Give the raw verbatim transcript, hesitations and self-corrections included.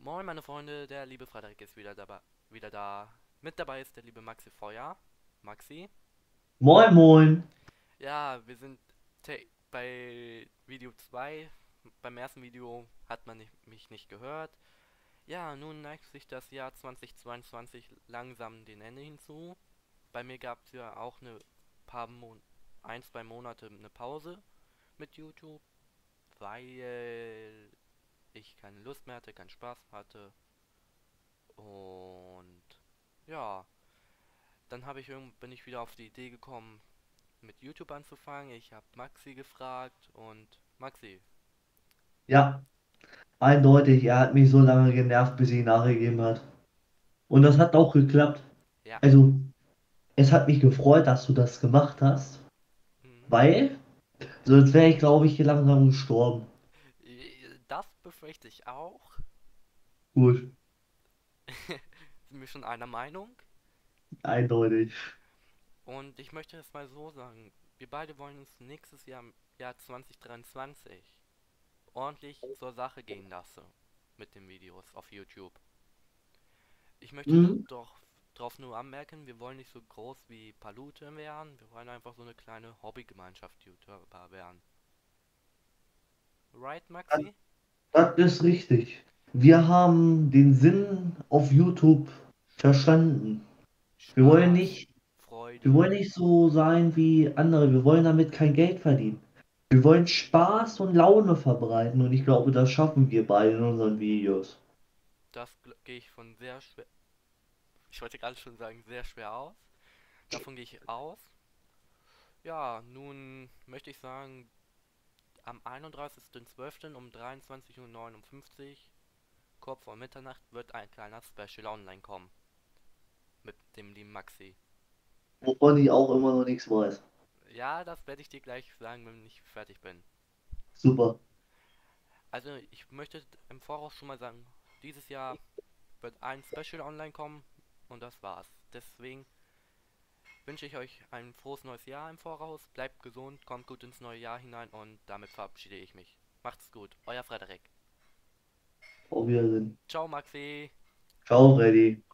Moin meine Freunde, der liebe Frederik ist wieder dabei, wieder da. Mit dabei ist der liebe Maxi Feuer. Maxi? Moin Moin. Ja, wir sind te- bei Video zwei. Beim ersten Video hat man nicht, mich nicht gehört. Ja, nun neigt sich das Jahr zweitausendzweiundzwanzig langsam dem Ende hinzu. Bei mir gab es ja auch eine paar Mon ein, zwei Monate eine Pause mit YouTube, weil ich keine Lust mehr hatte, keinen Spaß hatte. Und ja, dann habe ich irgend bin ich wieder auf die Idee gekommen, mit YouTube anzufangen. Ich habe Maxi gefragt und Maxi, Ja, eindeutig, er hat mich so lange genervt, bis ich nachgegeben hat. Und das hat auch geklappt. ja, Also, es hat mich gefreut, dass du das gemacht hast, mhm. weil sonst wäre ich, glaube ich, hier langsam gestorben. Äh, Das befürchte ich auch. Gut, Sind wir schon einer Meinung? eindeutig. Und ich möchte es mal so sagen, wir beide wollen uns nächstes Jahr, im Jahr zwanzig dreiundzwanzig, ordentlich zur Sache gehen lassen mit den Videos auf YouTube. Ich möchte da Mhm. doch drauf nur anmerken, wir wollen nicht so groß wie Palute werden, wir wollen einfach so eine kleine Hobbygemeinschaft YouTuber werden. Right, Das, Maxi? das ist richtig. Wir haben den Sinn auf YouTube verstanden. Wir wollen Spaß, nicht, wir Freude, wollen nicht so sein wie andere. Wir wollen damit kein Geld verdienen. Wir wollen Spaß und Laune verbreiten und ich glaube, das schaffen wir beide in unseren Videos. das gl- gehe ich von sehr schwer, ich wollte gerade schon sagen, sehr schwer aus. Davon gehe ich aus. Ja, nun möchte ich sagen, am einunddreißigsten zwölften um dreiundzwanzig Uhr neunundfünfzig, kurz vor Mitternacht, wird ein kleiner Special online kommen. Mit dem lieben Maxi. Wovon ich auch immer noch nichts weiß. Ja, das werde ich dir gleich sagen, wenn ich fertig bin. Super. Also, ich möchte im Voraus schon mal sagen, dieses Jahr wird ein Special online kommen und das war's. Deswegen wünsche ich euch ein frohes neues Jahr im Voraus. Bleibt gesund, kommt gut ins neue Jahr hinein und damit verabschiede ich mich. Macht's gut, euer Frederik. Auf Wiedersehen. Ciao, Maxi. Ciao, Freddy.